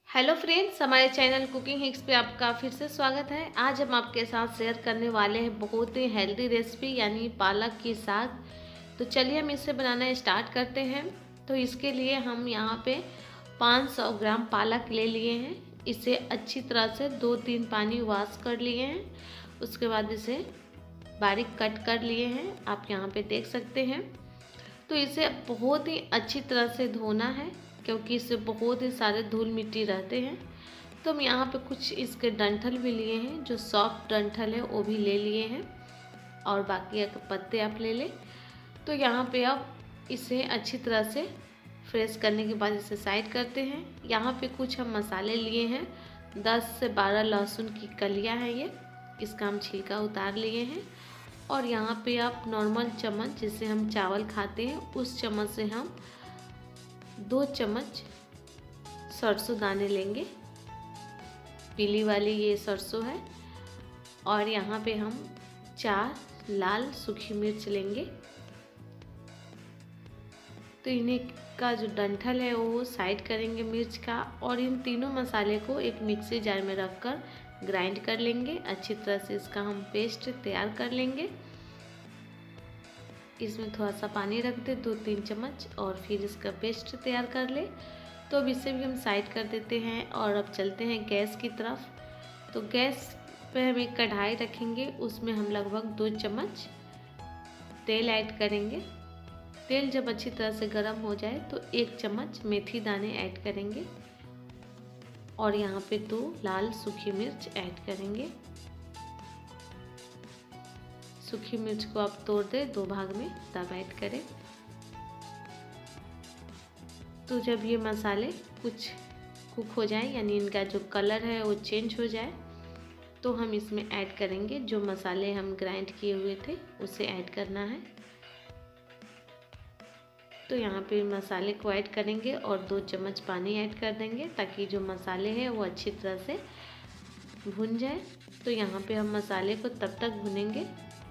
Hello friends, हमारे channel cooking hicks पे आपका फिर से स्वागत है। आज हम आपके साथ शेयर करने वाले हैं बहुत ही हेल्दी रेसिपी यानी पालक की साग। तो चलिए हम इसे बनाना स्टार्ट करते हैं। तो इसके लिए हम यहाँ पे 500 ग्राम पालक ले लिए हैं। इसे अच्छी तरह से 2-3 पानी वॉश कर लिए हैं। उसके बाद इसे बारीक कट कर लिए हैं, आप यहाँ पे देख सकते हैं। तो इसे बहुत ही अच्छी तरह से धोना है क्योंकि इससे बहुत ही सारे धूल मिट्टी रहते हैं। तो हम यहाँ पे कुछ इसके डंठल भी लिए हैं, जो सॉफ्ट डंठल है वो भी ले लिए हैं और बाकी पत्ते आप ले लें। तो यहाँ पे अब इसे अच्छी तरह से फ्रेश करने के बाद इसे साइड करते हैं। यहाँ पे कुछ हम मसाले लिए हैं, 10 से 12 लहसुन की कलियाँ हैं ये, इसका हम छिलका उतार लिए हैं। और यहाँ पे आप नॉर्मल चम्मच जिससे हम चावल खाते हैं उस चम्मच से हम 2 चम्मच सरसों दाने लेंगे, पीली वाली ये सरसों है। और यहाँ पे हम 4 लाल सूखी मिर्च लेंगे। तो इन्हें का जो डंठल है वो साइड करेंगे मिर्च का, और इन तीनों मसाले को एक मिक्सी जार में रखकर ग्राइंड कर लेंगे। अच्छी तरह से इसका हम पेस्ट तैयार कर लेंगे। इसमें थोड़ा सा पानी रख दे 2-3 चम्मच और फिर इसका पेस्ट तैयार कर ले। तो अब इसे भी हम साइड कर देते हैं और अब चलते हैं गैस की तरफ। तो गैस पे हम एक कढ़ाई रखेंगे, उसमें हम लगभग 2 चम्मच तेल ऐड करेंगे। तेल जब अच्छी तरह से गर्म हो जाए तो 1 चम्मच मेथी दाने ऐड करेंगे और यहाँ पे 2 लाल सूखी मिर्च ऐड करेंगे। सूखी मिर्च को आप तोड़ दें 2 भाग में, तब ऐड करें। तो जब ये मसाले कुछ कुक हो जाए यानी इनका जो कलर है वो चेंज हो जाए, तो हम इसमें ऐड करेंगे जो मसाले हम ग्राइंड किए हुए थे उसे ऐड करना है। तो यहाँ पे मसाले को ऐड करेंगे और 2 चम्मच पानी ऐड कर देंगे ताकि जो मसाले हैं वो अच्छी तरह से भुन जाए। तो यहाँ पे हम मसाले को तब तक भुनेंगे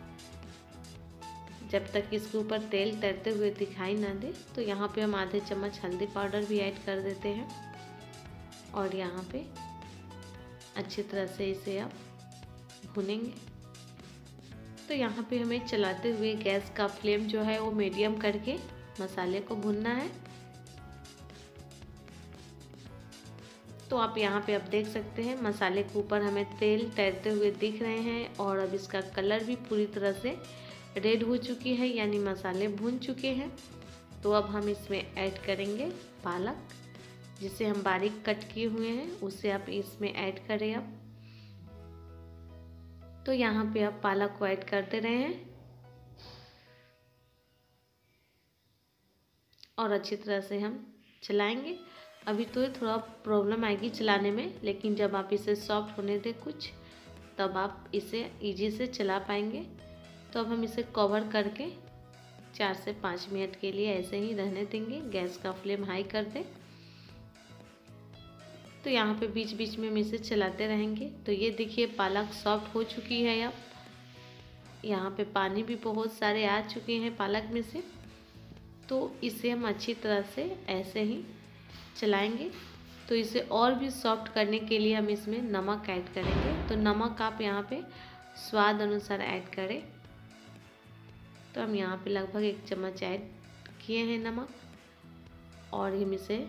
जब तक इसके ऊपर तेल तैरते हुए दिखाई ना दे। तो यहाँ पे हम आधे चम्मच हल्दी पाउडर भी ऐड कर देते हैं और यहाँ पे अच्छी तरह से इसे अब भुनेंगे। तो यहाँ पे हमें चलाते हुए गैस का फ्लेम जो है वो मीडियम करके मसाले को भुनना है। तो आप यहाँ पे अब देख सकते हैं मसाले के ऊपर हमें तेल तैरते हुए दिख रहे हैं और अब इसका कलर भी पूरी तरह से रेड हो चुकी है यानी मसाले भुन चुके हैं। तो अब हम इसमें ऐड करेंगे पालक, जिसे हम बारीक कट किए हुए हैं, उसे आप इसमें ऐड करें अब। तो यहाँ पे आप पालक को ऐड करते रहे हैं और अच्छी तरह से हम चलाएंगे। अभी तो ये थोड़ा प्रॉब्लम आएगी चलाने में, लेकिन जब आप इसे सॉफ्ट होने दें कुछ, तब आप इसे इजी से चला पाएंगे। तो अब हम इसे कवर करके 4 से 5 मिनट के लिए ऐसे ही रहने देंगे। गैस का फ्लेम हाई कर दें। तो यहाँ पे बीच बीच में हम इसे चलाते रहेंगे। तो ये देखिए पालक सॉफ्ट हो चुकी है। अब यहाँ पे पानी भी बहुत सारे आ चुके हैं पालक में से। तो इसे हम अच्छी तरह से ऐसे ही चलाएंगे। तो इसे और भी सॉफ्ट करने के लिए हम इसमें नमक ऐड करेंगे। तो नमक आप यहाँ पे स्वाद अनुसार ऐड करें। तो हम यहाँ पे लगभग 1 चम्मच ऐड किए हैं नमक और हम इसे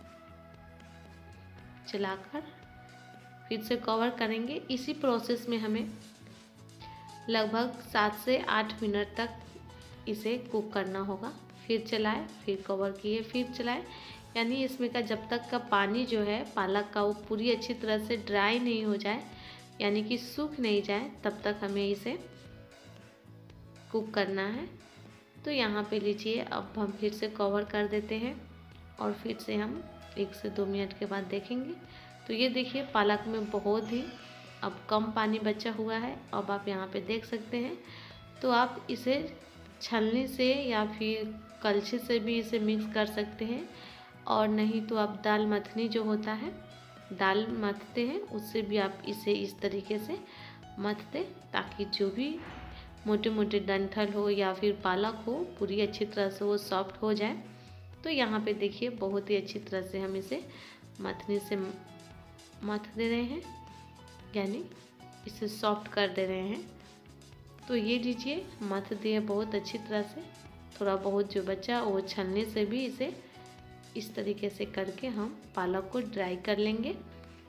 चलाकर फिर से कवर करेंगे। इसी प्रोसेस में हमें लगभग 7 से 8 मिनट तक इसे कुक करना होगा। फिर चलाएं, फिर कवर किए, फिर चलाएं, यानी इसमें का जब तक का पानी जो है पालक का वो पूरी अच्छी तरह से ड्राई नहीं हो जाए यानी कि सूख नहीं जाए, तब तक हमें इसे कुक करना है। तो यहाँ पे लीजिए अब हम फिर से कवर कर देते हैं और फिर से हम 1 से 2 मिनट के बाद देखेंगे। तो ये देखिए पालक में बहुत ही अब कम पानी बचा हुआ है। अब आप यहाँ पे देख सकते हैं। तो आप इसे छलनी से या फिर कलछी से भी इसे मिक्स कर सकते हैं, और नहीं तो आप दाल मथनी जो होता है, दाल मथते हैं, उससे भी आप इसे इस तरीके से मथ दें ताकि जो भी मोटे मोटे डंठल हो या फिर पालक हो पूरी अच्छी तरह से वो सॉफ्ट हो जाए। तो यहाँ पे देखिए बहुत ही अच्छी तरह से हम इसे मथनी से मथ दे रहे हैं, यानी इसे सॉफ्ट कर दे रहे हैं। तो ये लीजिए मथ दिए बहुत अच्छी तरह से। थोड़ा बहुत जो बचा वो छलने से भी इसे इस तरीके से करके हम पालक को ड्राई कर लेंगे।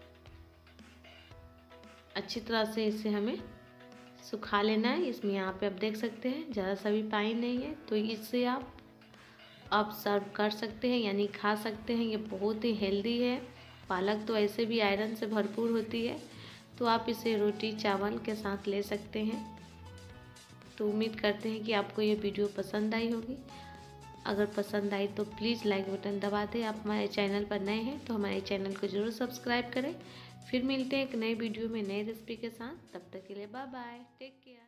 अच्छी तरह से इसे हमें सुखा लेना है। इसमें यहाँ पे आप देख सकते हैं ज़रा सा भी पानी नहीं है, तो इससे आप सर्व कर सकते हैं यानी खा सकते हैं। ये बहुत ही हेल्दी है। पालक तो ऐसे भी आयरन से भरपूर होती है, तो आप इसे रोटी चावल के साथ ले सकते हैं। तो उम्मीद करते हैं कि आपको ये वीडियो पसंद आई होगी। अगर पसंद आई तो प्लीज़ लाइक बटन दबा दें। आप हमारे चैनल पर नए हैं तो हमारे चैनल को ज़रूर सब्सक्राइब करें। फिर मिलते हैं एक नए वीडियो में नई रेसिपी के साथ। तब तक के लिए बाय बाय, टेक केयर।